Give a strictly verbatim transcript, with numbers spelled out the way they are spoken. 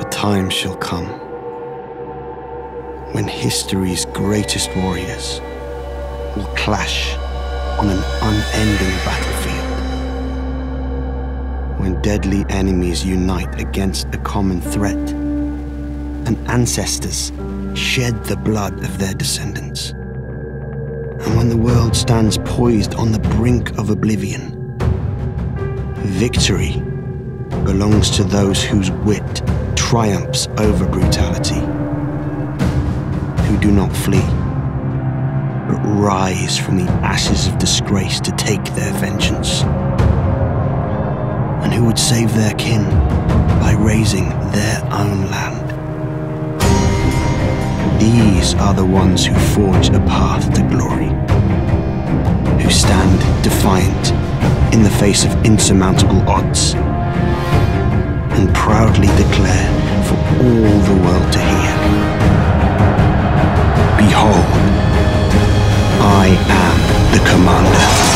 time shall come when history's greatest warriors will clash on an unending battlefield, when deadly enemies unite against a common threat, and ancestors shed the blood of their descendants, and when the world stands poised on the brink of oblivion. Victory belongs to those whose wit triumphs over brutality, who do not flee, but rise from the ashes of disgrace to take their vengeance, and who would save their kin by raising their own land. These are the ones who forge a path to glory, who stand defiant in the face of insurmountable odds, and proudly declare for all the world to hear, "Behold, I am the Commander."